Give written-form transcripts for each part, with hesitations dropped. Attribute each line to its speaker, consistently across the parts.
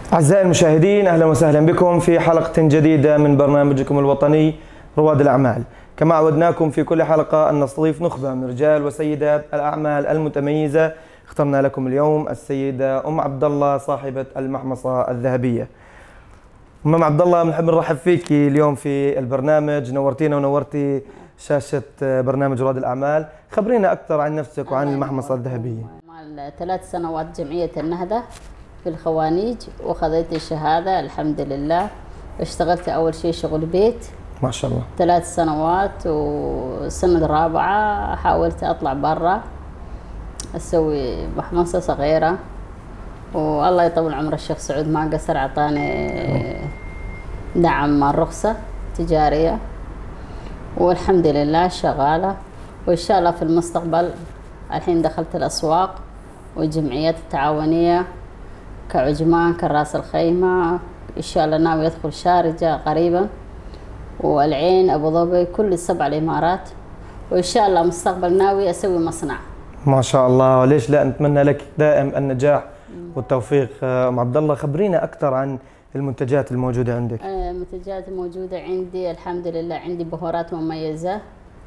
Speaker 1: أعزائي المشاهدين، أهلا وسهلا بكم في حلقة جديدة من برنامجكم الوطني رواد الأعمال. كما عودناكم في كل حلقة أن نستضيف نخبة من رجال وسيدات الأعمال المتميزة. اخترنا لكم اليوم السيدة أم عبد الله صاحبة المحمصة الذهبية. أم عبد الله، بنحب نرحب فيك اليوم في البرنامج، نورتينا ونورتي شاشة برنامج رواد الأعمال. خبرينا أكثر عن نفسك وعن المحمصة الذهبية.
Speaker 2: 3 سنوات جمعية النهضة في الخوانيج وخذيت الشهادة الحمد لله. اشتغلت أول شيء شغل بيت
Speaker 1: ما شاء الله
Speaker 2: 3 سنوات، والسنة الرابعة حاولت أطلع برا أسوي محمصة صغيرة، والله يطول عمر الشيخ سعود ما قصر، أعطاني دعم مع الرخصة تجارية، والحمد لله شغالة. وإن شاء الله في المستقبل الحين دخلت الأسواق والجمعيات التعاونية كعجمان كراس الخيمة، إن شاء الله ناوي أدخل شارجة قريبا، والعين أبو ظبي، كل 7 الإمارات، وإن شاء الله مستقبل ناوي أسوي مصنع.
Speaker 1: ما شاء الله، وليش لا، نتمنى لك دائم النجاح والتوفيق. أم عبد الله، خبرينا أكثر عن المنتجات الموجودة عندك.
Speaker 2: المنتجات الموجودة عندي الحمد لله، عندي بهارات مميزة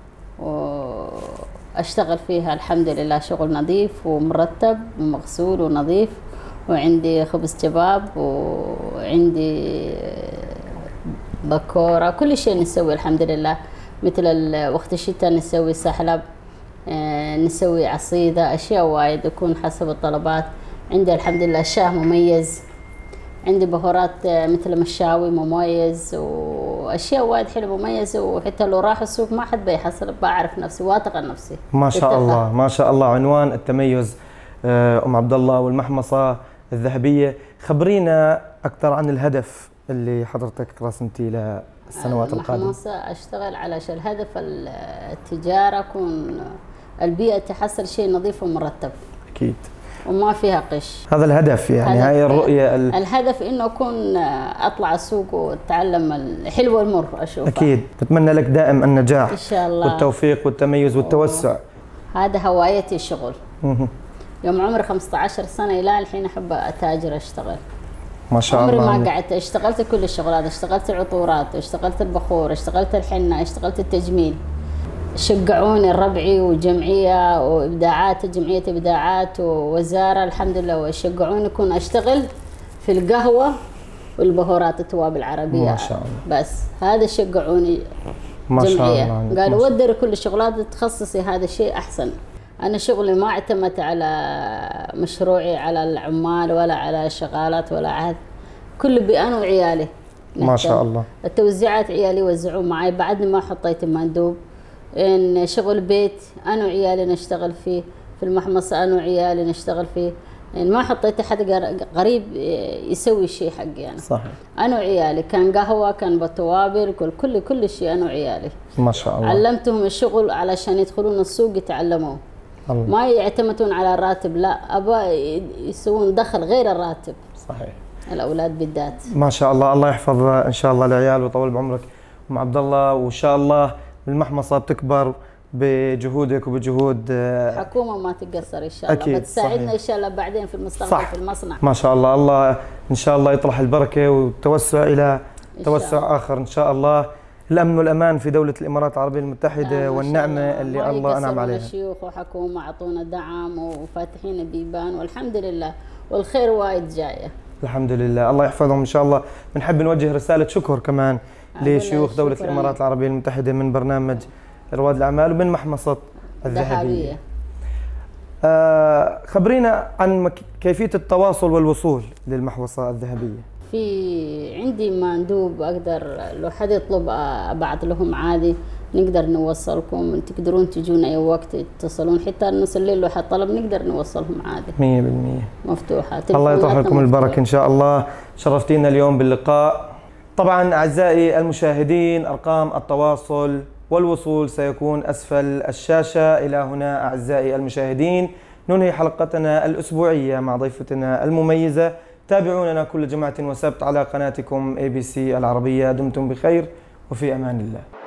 Speaker 2: وأشتغل فيها الحمد لله شغل نظيف ومرتب ومغسول ونظيف، وعندي خبز كباب وعندي بكورة، كل شيء نسوي الحمد لله. مثل وقت الشتاء نسوي سحلب، نسوي عصيدة، أشياء وايد يكون حسب الطلبات. عندي الحمد لله شاه مميز، عندي بهارات مثل مشاوي مميز، وأشياء وايد حلوة مميزة، وحتى لو راح السوق ما حد بيحصل، بعرف نفسي، واثقة نفسي.
Speaker 1: ما شاء الله ما شاء الله، عنوان التميز أم عبد الله والمحمصة الذهبية. خبرينا أكثر عن الهدف اللي حضرتك رسمتيه للسنوات القادمة.
Speaker 2: المحمصة أشتغل علشان الهدف التجارة، أكون البيئة تحصل شيء نظيف ومرتب
Speaker 1: أكيد،
Speaker 2: وما فيها قش.
Speaker 1: هذا الهدف، يعني هاي الرؤية.
Speaker 2: الهدف إنه أكون أطلع السوق وأتعلم الحلو والمر أشوفه.
Speaker 1: أكيد، بتمنى لك دائم النجاح
Speaker 2: إن شاء الله
Speaker 1: والتوفيق والتميز والتوسع.
Speaker 2: هذا هوايتي الشغل. يوم عمري 15 سنة إلى الحين أحب أتاجر أشتغل.
Speaker 1: ما شاء الله.
Speaker 2: عمري ما قعدت، اشتغلت كل الشغلات، اشتغلت العطورات، اشتغلت البخور، اشتغلت الحنة، اشتغلت التجميل. شجعوني الربعي وجمعية وإبداعات، جمعية إبداعات ووزارة الحمد لله، وشجعوني أكون أشتغل في القهوة والبهارات التوابل العربية.
Speaker 1: ما شاء الله.
Speaker 2: بس هذا شجعوني
Speaker 1: ما شاء
Speaker 2: جمعية،
Speaker 1: الله.
Speaker 2: قالوا ودري كل الشغلات تخصصي هذا الشيء أحسن. أنا شغلي ما اعتمدت على مشروعي على العمال ولا على شغالات ولا عهد، كله بأنا وعيالي.
Speaker 1: ما شاء الله.
Speaker 2: التوزيعات عيالي يوزعون معي، بعدني ما حطيت مندوب. إن شغل بيت أنا وعيالي نشتغل فيه، في المحمصة أنا وعيالي نشتغل فيه، يعني ما حطيت حد غريب يسوي شيء حقي يعني.
Speaker 1: صحيح.
Speaker 2: أنا وعيالي، كان قهوة كان بتوابل، كل شيء أنا وعيالي.
Speaker 1: ما شاء الله.
Speaker 2: علمتهم الشغل علشان يدخلون السوق يتعلموه. الله. ما يعتمدون على الراتب، لا، أبا يسوون دخل غير الراتب.
Speaker 1: صحيح.
Speaker 2: الأولاد بالذات.
Speaker 1: ما شاء الله، الله يحفظ إن شاء الله العيال ويطول بعمرك أم عبد الله، وإن شاء الله المحمصة بتكبر بجهودك وبجهود
Speaker 2: حكومة ما تقصر إن شاء الله.
Speaker 1: أكيد.
Speaker 2: بتساعدنا
Speaker 1: صحيح.
Speaker 2: إن شاء الله بعدين في المستقبل. صح. في المصنع.
Speaker 1: ما شاء الله، الله إن شاء الله يطرح البركة والتوسع إلى توسع آخر إن شاء الله. الأمن والأمان في دولة الإمارات العربية المتحدة والنعمة اللي الله أنعم عليها.
Speaker 2: الشيوخ وحكومة أعطونا دعم وفاتحين البيبان والحمد لله، والخير وايد جاية الحمد
Speaker 1: لله. الله يحفظهم إن شاء الله. بنحب نوجه رسالة شكر كمان لشيوخ دولة الإمارات العربية المتحدة من برنامج رواد الأعمال ومن محمصة الذهبية. خبرينا عن كيفية التواصل والوصول للمحوصة الذهبية.
Speaker 2: في عندي مندوب، أقدر لو حد يطلب أبعث لهم عادي، نقدر نوصلكم، تقدرون تجون أي وقت تتصلون، حتى نص الليل لو حد طلب نقدر نوصلهم عادي
Speaker 1: 100%.
Speaker 2: مفتوحة.
Speaker 1: الله يطرح لكم البركة إن شاء الله. شرفتينا اليوم باللقاء. طبعا أعزائي المشاهدين، أرقام التواصل والوصول سيكون أسفل الشاشة. إلى هنا أعزائي المشاهدين ننهي حلقتنا الأسبوعية مع ضيفتنا المميزة. تابعوننا كل جمعة وسبت على قناتكم ABC العربية. دمتم بخير وفي أمان الله.